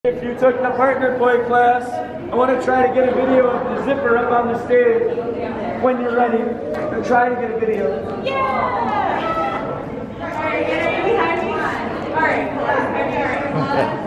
If you took the partner play class, I want to try to get a video of the zipper up on the stage when you're ready. I'm trying to get a video. Yeah! Alright, behind me. Alright,